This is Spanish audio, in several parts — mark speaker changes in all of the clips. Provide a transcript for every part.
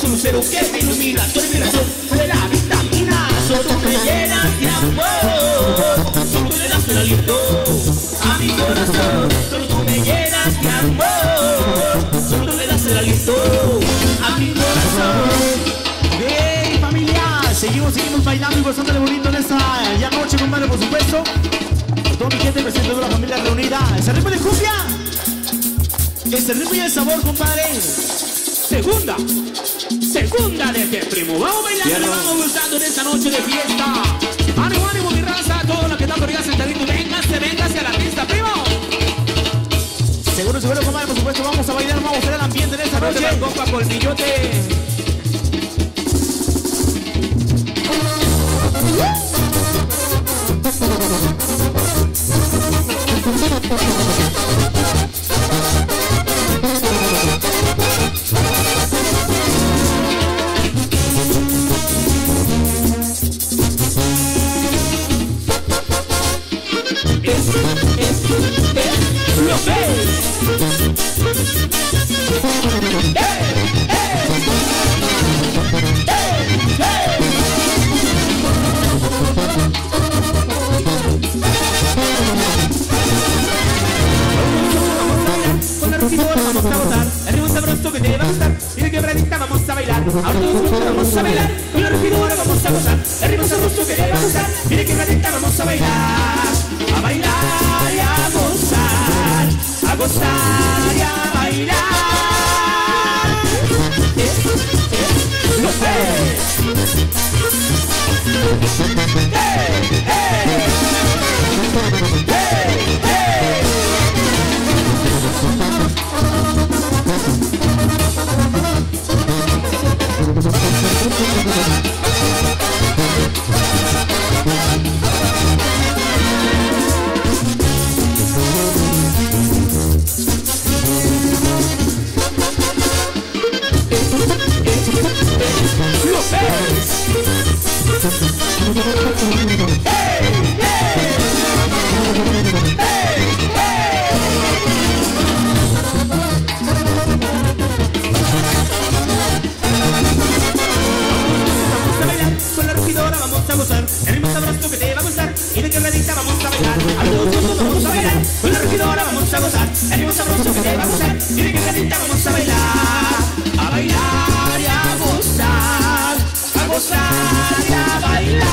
Speaker 1: tu lucero que me ilumina. Tú eres mi razón, tú eres la vitamina. Solo tú me llenas de amor. Solo tú le das el aliento a mi corazón. Solo tú me llenas de amor. Solo tú le das el aliento a mi corazón.
Speaker 2: Hey familia, seguimos bailando y gozándole bonito en esta ya noche, compadre, por supuesto. Toda mi gente presente de la familia reunida. Ese ritmo de cumbia, ese ritmo y el sabor, compadre.
Speaker 1: Segunda de este primo. Vamos bailando, vamos gozando en esta noche de fiesta. Ánimo, ánimo, mi raza, todo lo que está por allá sentadito. Véngase a la pista, primo.
Speaker 2: Seguro, compadre, por supuesto, vamos a bailar, vamos a hacer el ambiente en esta noche.
Speaker 1: No copa, colmillote. Lo ves. Con la rugidora vamos a gozar, el ritmo sabroso que te va a gustar. Mira que bradita vamos a bailar, ahora todos vamos a bailar. Con la rugidora vamos a gozar, el ritmo sabroso que te va a gustar. Mira que bradita vamos a bailar y a gozar, y a bailar. Lo ves. Hey, hey. Hey, hey. Lo ves. Hey, hey. Hey, hey. Vamos a bailar con la rugidora, vamos a gozar. El ritmo sabroso que te va a gustar. Y de quebradita vamos a bailar. Al todos vamos a bailar. Con la rugidora vamos a gozar. El ritmo sabroso que te va a gustar. Y de quebradita vamos a bailar. A bailar y a gozar. A gozar y a bailar.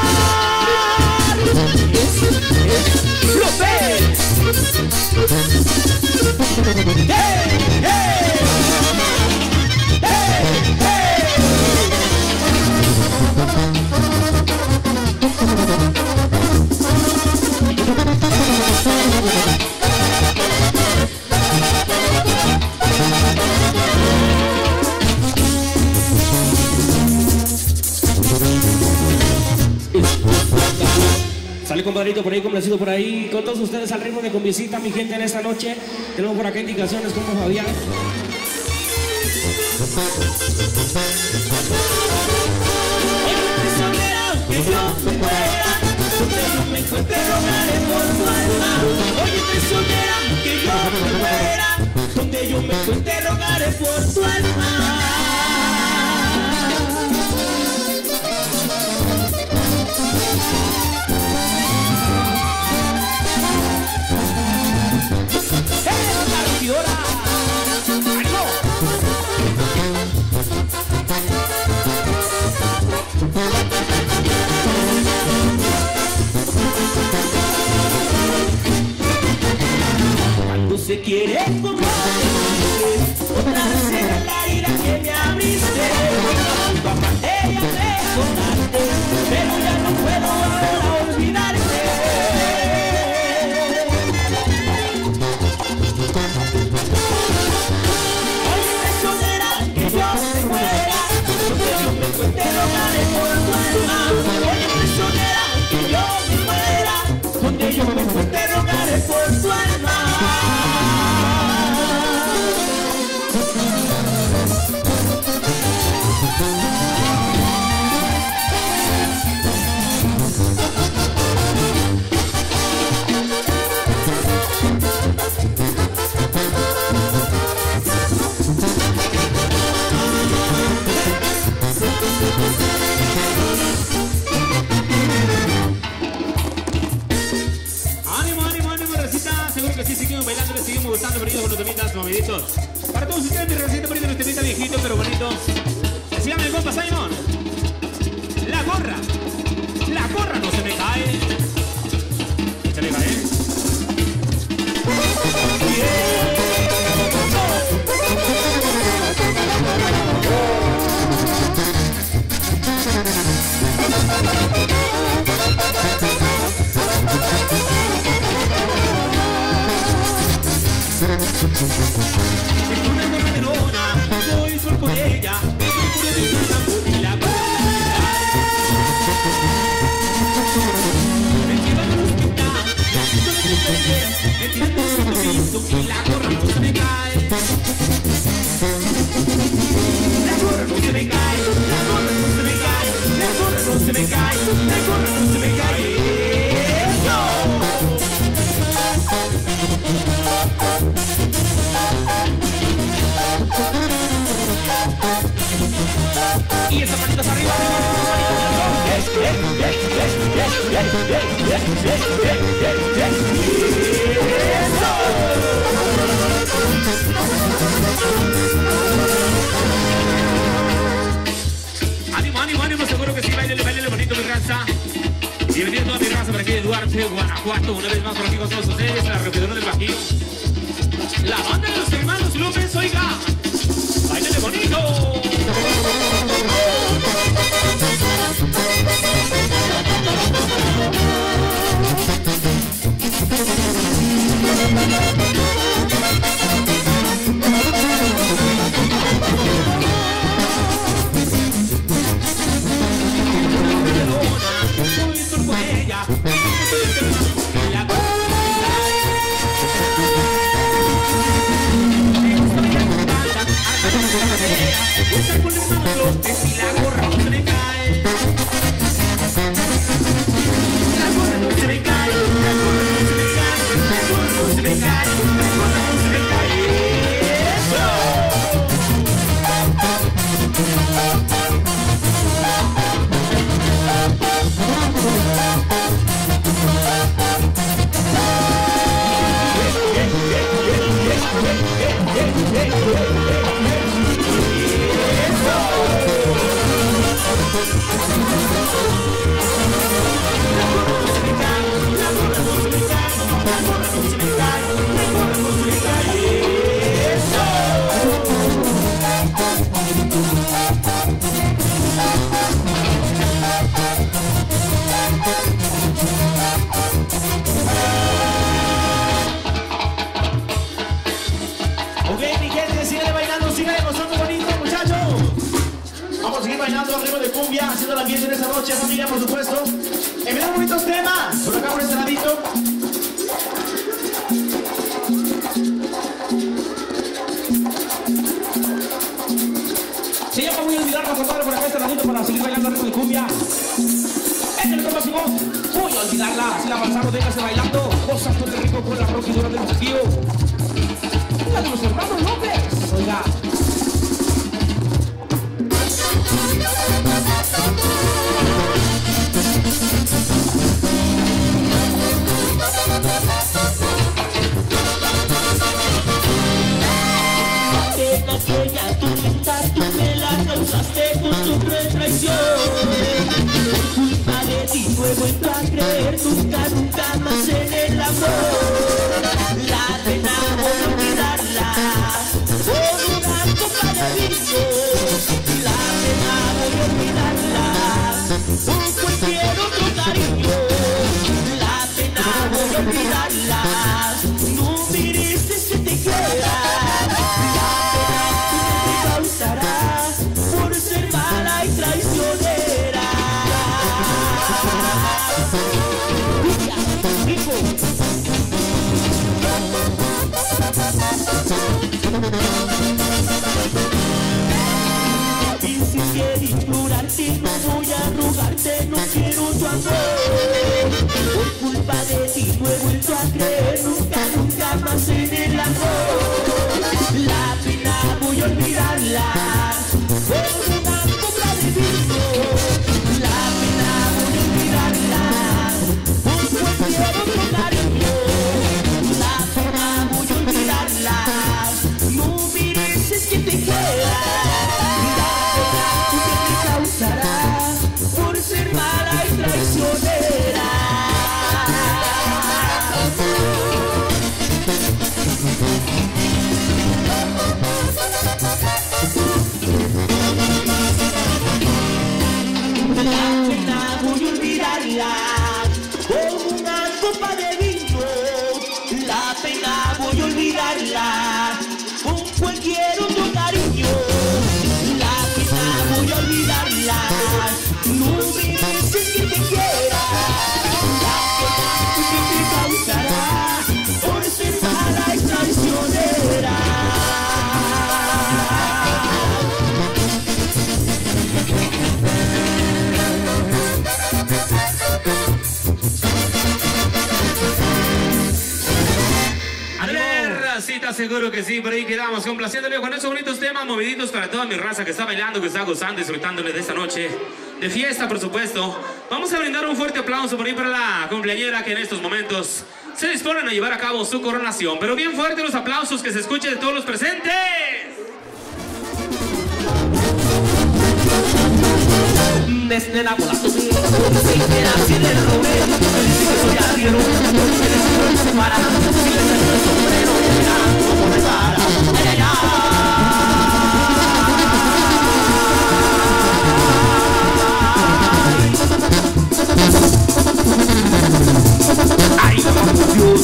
Speaker 1: Lo ves. Hey, hey. Hey, hey. Sale compadrito por ahí, complacido por ahí. Con todos ustedes al ritmo de cumbiecita, mi gente, en esta noche. Tenemos por acá indicaciones como Fabián. Que yo me muera, donde yo me encuentre rogaré por tu alma. Oye, prisionera, que yo me muera, donde yo me encuentre rogaré por tu alma. Cuando se quiere como otra será la herida que me abriste. Tu apatía me sonaste, pero ya no puedo ahora olvidarte. Oye, prisionera, que yo me muera, donde yo me encuentre rogaré por tu alma. Oye, prisionera, que yo me muera, donde yo me encuentre rogaré por tu alma. que sí, seguimos bailando, les seguimos gustando, bonito con los temitas moviditos. Para todos ustedes, mi reciente bonito, los temitas viejitos, pero bonitos. Síganme el compa Simon. La gorra no se me cae. Échale, cae. Es una gorra de lona, soy sol por ella, soy puro de una y la me llevan a los pintar, me tiran de su piso y la gorra no se me cae. La gorra no se me cae, la gorra no se me cae, la gorra no se me cae, la gorra no se me cae. Y esas manitas arriba, ánimo, seguro que sí, baile bonito mi raza. Bienvenido a toda mi raza por aquí de Duarte, Guanajuato, una vez más por aquí con todos ustedes, la repetidora del Bajío. La banda de los hermanos López, oiga, bailele bonito. Si la gorra no se me cae, la gorra no se me cae, la gorra no se me cae, la gorra no se me cae, la gorra no se me cae.
Speaker 2: Ok, mi gente, síganle bailando, síganle gozando bonito, muchachos. Vamos a seguir bailando al ritmo de cumbia, haciendo el ambiente en esta noche, familia, por supuesto. Enviando bonitos temas, por acá por este ladito.
Speaker 1: Se llama Voy a olvidarla, compadre, por acá este ladito para seguir bailando al ritmo de cumbia. Este es el compa Simón, voy a olvidarla, si la avanzamos, déjase bailando, gozando de rico con la roquidora del Bajío. La de los hermanos López, oiga.
Speaker 3: Aquella tormenta tú me la causaste con tu traición. Por culpa de ti no he vuelto a creer nunca más en el amor. La pena voy a olvidarla por una copa de vino. La pena voy a olvidarla por cualquier otro cariño. La pena voy a olvidarla, no mereces que te quiera. Por ser mala y traicionera. Y si quiero implorarte, no voy a rogarte, no quiero tu amor. Por culpa de ti no he vuelto a creer nunca más en el amor. La pena voy a olvidarla por una copa de vino. La pena voy a olvidarla por cualquier otro cariño. La pena Voy a olvidarla con una copa de vino. La pena voy a olvidarla con cualquier otro cariño. La pena voy a olvidarla. No me dices que te quiera. La pena que te causará por ser mala y traicionera.
Speaker 1: Seguro que sí, por ahí quedamos complaciéndole con esos bonitos temas moviditos para toda mi raza que está bailando, que está gozando, disfrutándole de esta noche de fiesta, por supuesto. Vamos a brindar un fuerte aplauso por ahí para la cumpleañera que en estos momentos se disponen a llevar a cabo su coronación. Pero bien fuerte los aplausos, que se escuchen de todos los presentes.
Speaker 3: Desde la bola subí, si me nací del roble, me dice que soy arriero, porque el cielo se para, si le saco el sombrero, mira cómo me para, ay, ay, ay. Ay, Dios,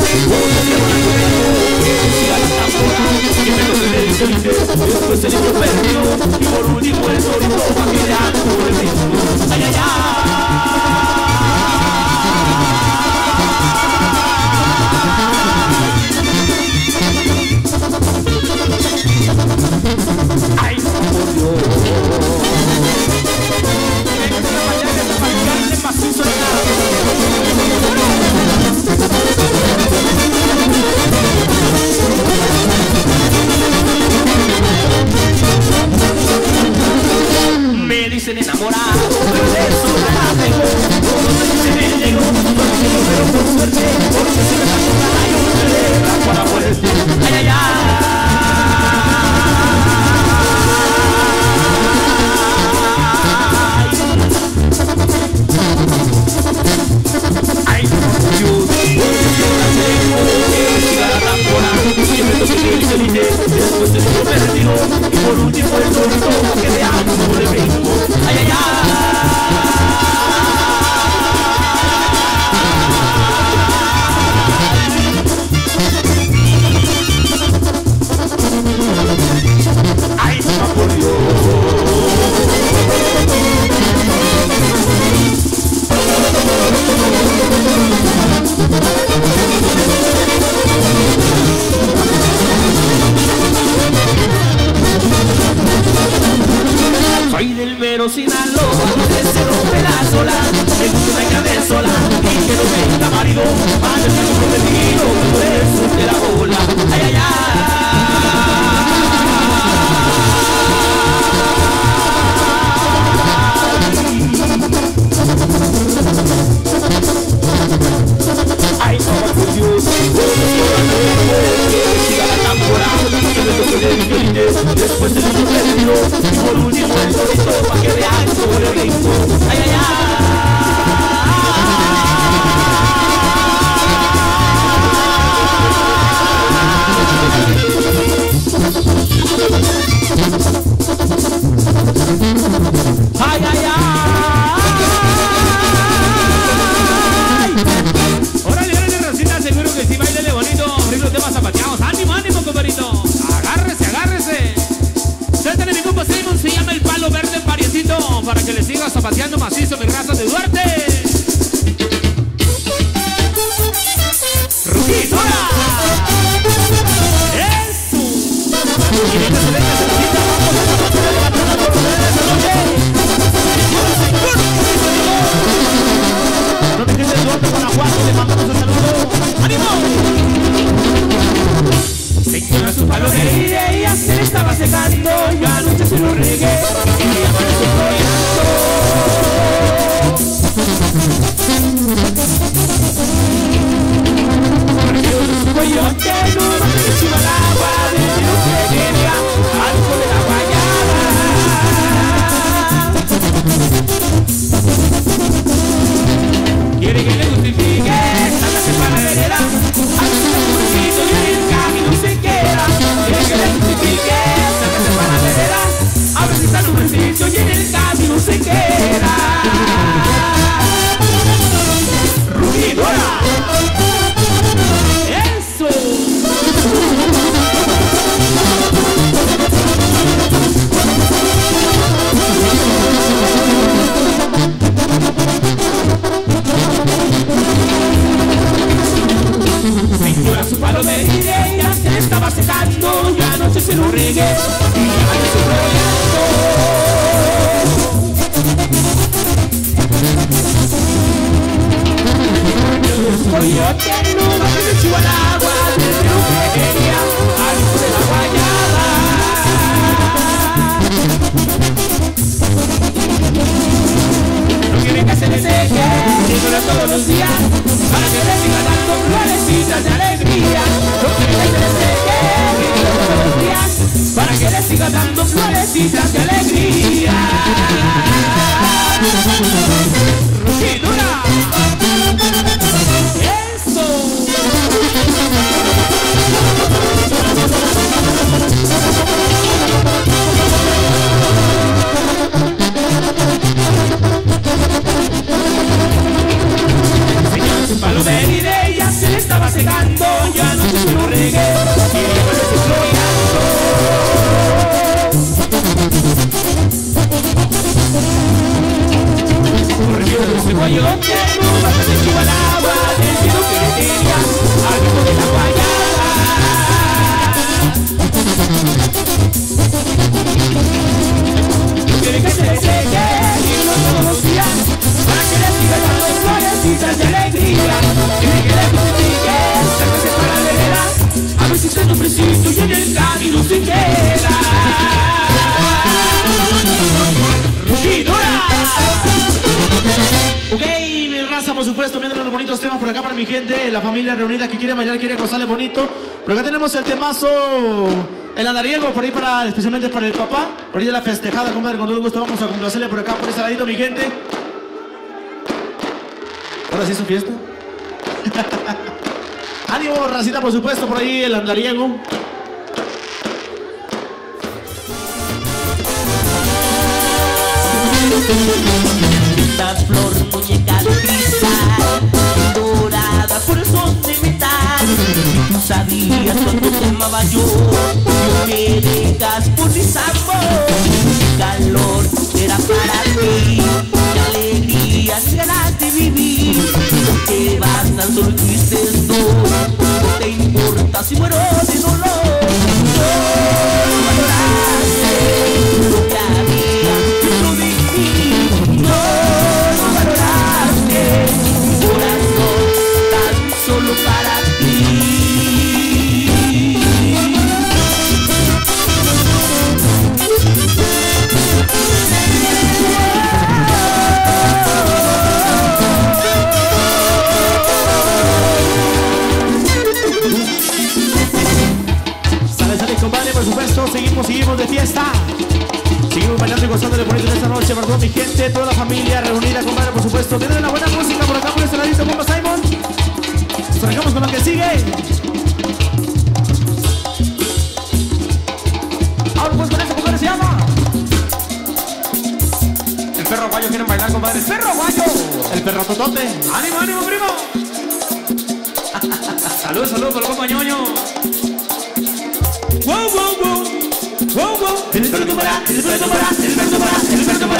Speaker 3: que siga la tambora, que me toque el celte, después el niño perdió, y por último el torito, pa' que le haga por el ritmo. Ay, ay, ay. Ay, por Dios. Venga, mañana es para tirarle macizo de nada. Me dicen enamorado, pero de eso nada tengo. Todos me dicen el negro, porque yo pero por suerte, porque si me saco nada yo me le para fuerte. Ay, ay, ay. Ay, Dios, porque yo la tengo, que siga la tambora, que me toque el celite, después el niño perdido, y por último el torito, que me haga por el ritmo. Ay, ay, ay. Ay, por Dios. Soy del mero Sinaloa, donde se rompe la sola. Me gusta una grande sola y que no tenga marido. Para el que prometido, por eso de la bola. Ay, ay, ay. Ay, por Dios, que siga la tambora, que me toque el violín, después el niño perdido, y por último el torito, pa' que vean sobre el ritmo. Ay, ay, ay. Ay, ay, ay.
Speaker 1: Órale, órale, Rosita, seguro que sí, bailele bonito. Abrir los temas zapateados. ¡Ánimo, ánimo, compadrito! Agárrese, agárrese. Suéltale mi compa Simon, se llama el palo verde pariecito, para que le siga zapateando macizo mi raza de Duarte. ¡Rosita! ¡Eso! Y venga, se venga, se quita.
Speaker 2: No te quedes Duarte, Guanajuato, le mandamos un saludo. ¡Ánimo!
Speaker 3: Señora su palo de ella se le estaba secando, y anoche se lo regué y amaneció llorando.
Speaker 1: Señora, su palo de ella se estaba secando, y anoche se lo regué y ya me estoy rodeando. Coyote no va que se chiva al agua, desde lo que quería, al hijo de la guayaba. No quiere que se le seque, dígalo todos los días, para que le siga dando florecitas de alegría. No quiere que se le seque, dígalo todos los días, para que le siga dando florecitas de alegría. ¡Rugidura! Su palo de ella se le estaba secando, ya no se lo regué y ya me estoy floreando. Corrió ese guayote, no va a ser chiva al agua, del cielo que le tenía al hijo de la guayaba. No quiere que se le seque, y no todos los días, para que le siga dando florecitas de alegría. Quiere que le justifique, sáquese para la vereda, a ver si está nombrecito y en el camino se queda. ¡Rugidora!
Speaker 2: Ok, mi raza, por supuesto, viendo los bonitos temas por acá para mi gente, la familia reunida que quiere bailar, quiere gozarle bonito. Por acá tenemos el temazo, el andariego, por ahí para, especialmente para el papá. Por ahí de la festejada, compadre, con todo gusto vamos a complacerle por acá, por ese ladito, mi gente. Ahora sí es su fiesta. Ánimo, racita, por supuesto, por ahí el andariego.
Speaker 3: Esta flor, muñeca de cristal, dorada por el son de metal. Y tú sabías cuando te amaba yo, no me dejas por mi sabor. Mi calor era para ti, mi alegría, mi ganas de vivir. No te vas tan solo tristes dos, no te importa si muero de dolor. No valoraste lo que había dentro de mí, no valoraste mi corazón tan solo para ti.
Speaker 2: Sale, compadre, por supuesto, seguimos de fiesta. Seguimos bailando y gozando de bonito en esta noche, perdón, mi gente, toda la familia reunida, compadre, por supuesto. Tienen una buena música por acá, por este ladito, compa Simon. Nos arrancamos con lo que sigue. Ahora pues con este, compadre, se llama
Speaker 1: El perro guayo, quieren bailar, compadre. ¡El perro guayo!
Speaker 2: El perro totote.
Speaker 1: ¡Ánimo, ánimo, primo! Saludos, saludos por los compañoños. ¡Wow, wow, wow! ¡Wow, wow!
Speaker 2: El perro tomará, el perro tomará, el perro tomará, el perro tomará.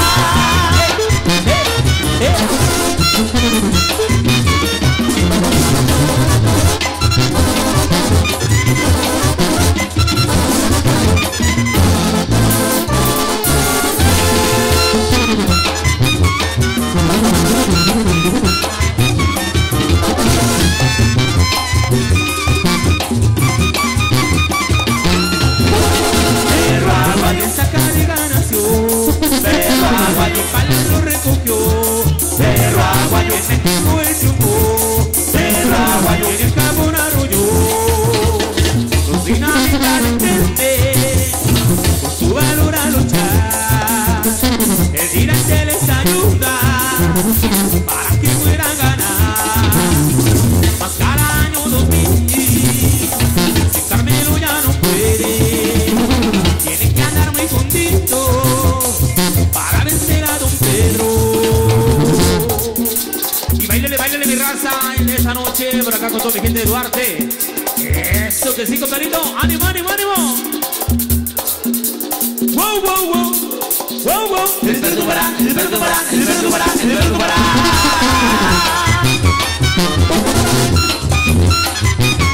Speaker 1: para que puedan ganar. Más cada año 2000, si Carmelo ya no puede, tienen que andar muy juntitos para vencer a Don Pedro. Y bailele, bailele mi raza en esta noche por acá con toda mi gente de Duarte. Eso que sí, compadrito, ánimo, ánimo, ánimo. Wow, wow, wow. Wow, wow.
Speaker 2: El perro para, el perro para, el perro para, el perro para.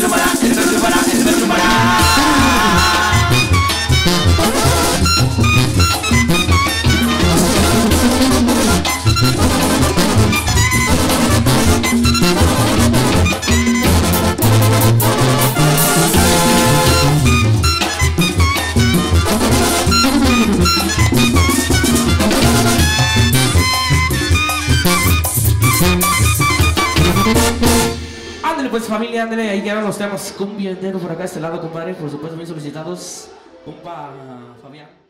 Speaker 1: chupará, el ritmo chupará, el ritmo chupará. Ándale pues familia, ándale, ahí quedan los temas. Cumbia entero por acá, este lado, compadre, por supuesto bien solicitados. Compa Fabián.